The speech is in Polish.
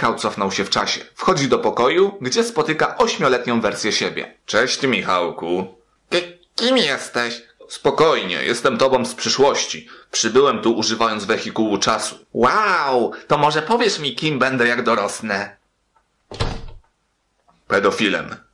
Michał cofnął się w czasie. Wchodzi do pokoju, gdzie spotyka 8-letnią wersję siebie. Cześć, Michałku. Kim jesteś? Spokojnie, jestem tobą z przyszłości. Przybyłem tu używając wehikułu czasu. Wow, to może powiesz mi, kim będę jak dorosnę? Pedofilem.